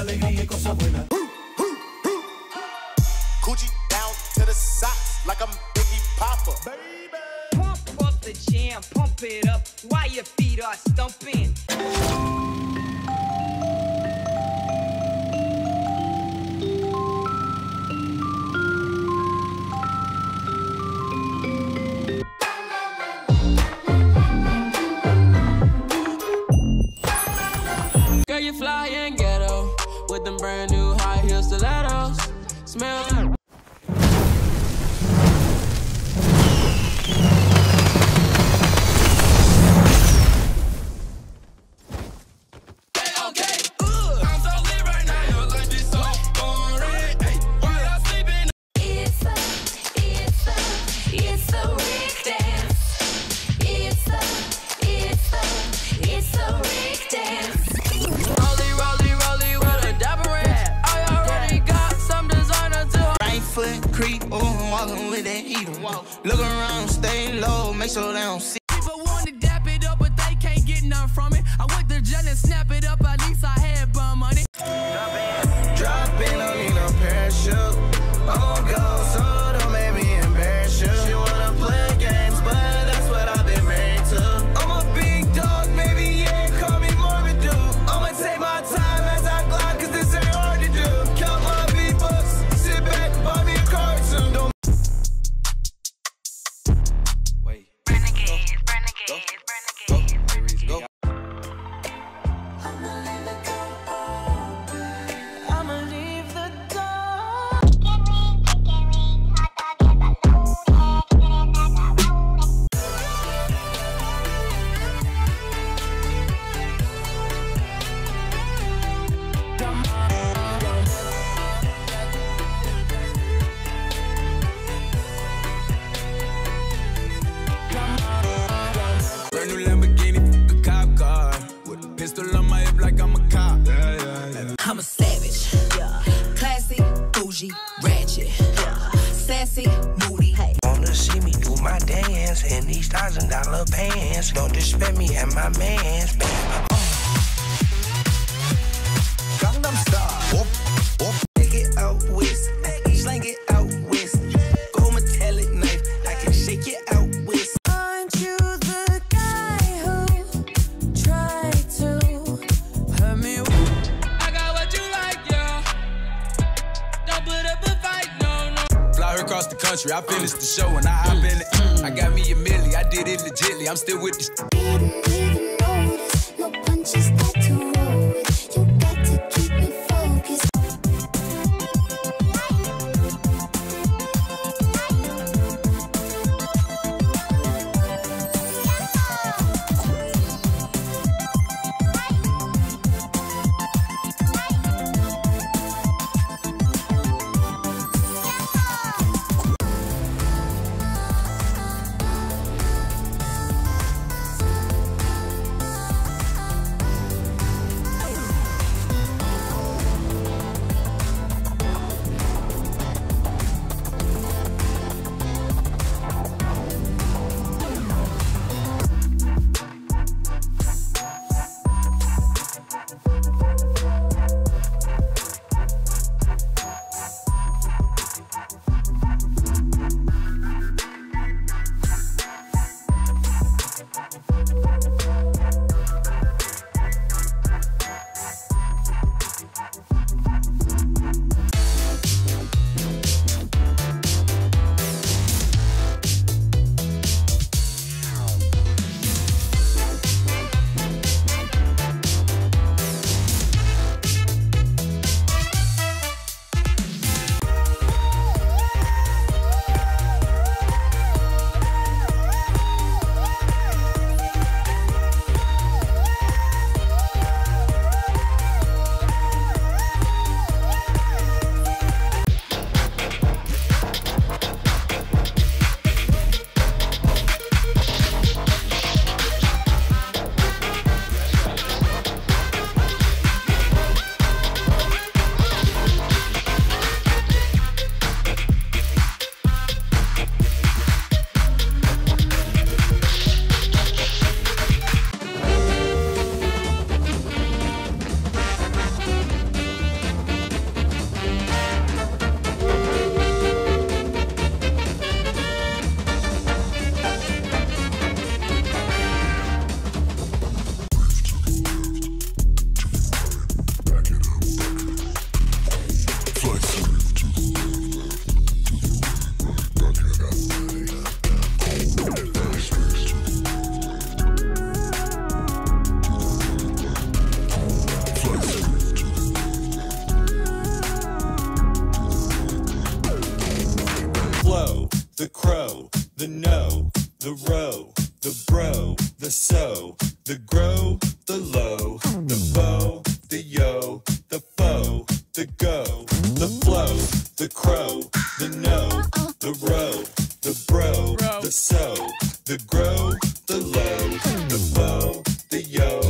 alegría y cosas buenas. Coochie down to the socks like I'm Biggie Papa. Baby. Pump up the jam, pump it up while your feet are stumping. Girl, you fly and ghetto with them brand new high heel stilettos. Smell like look around, stay low, make sure they don't see. people want to dap it up, but they can't get none from it. I went to jail and snap it up, at least I had bum money. Drop in, don't need no parachute. Oh, go, so don't make me embarrass you. She wanna play games, but that's what I've been married to. I'm a big dog, maybe, yeah, call me Morbid Dude. I'ma take my time as I glide, cause this ain't hard to do. Count my V-Bucks, sit back, buy me a cartoon. Don't I'm a savage, classy, bougie, ratchet, sassy, moody. wanna see me do my dance in these $1,000 pants. Don't disrespect me and my mans. Gangnam Style. Take it out west, slang it out west. Go metallic knife, I can shake it out west. Aren't you the guy who tried to hurt me? I got what you like, yeah. Don't put up a fight, no. Fly her across the country, I finished the show and I hop in it. I got me a milli, I did it legitly, I'm still with the Didn't even notice, no punches that to roll with. You got to keep me focused. the crow, the no, the row, the bro, the so, the grow, the low, the bow, the yo, the foe, the go, the flow, the crow, the no, the row, the bro, the so, the grow, the low, the bow, the yo,